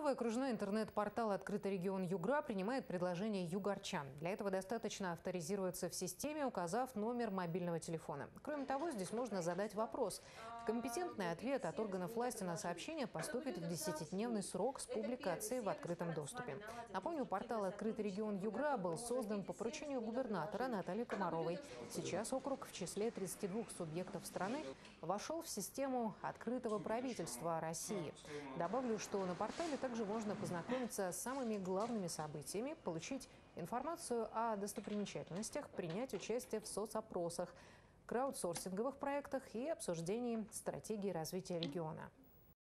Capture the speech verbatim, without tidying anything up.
Новый окружной интернет-портал «Открытый регион Югра» принимает предложения югорчан. Для этого достаточно авторизироваться в системе, указав номер мобильного телефона. Кроме того, здесь можно задать вопрос. Компетентный ответ от органов власти на сообщение поступит в десятидневный срок с публикацией в открытом доступе. Напомню, портал «Открытый регион Югра» был создан по поручению губернатора Натальи Комаровой. Сейчас округ в числе тридцати двух субъектов страны вошел в систему открытого правительства России. Добавлю, что на портале также можно познакомиться с самыми главными событиями, получить информацию о достопримечательностях, принять участие в соцопросах, краудсорсинговых проектах и обсуждении стратегии развития региона.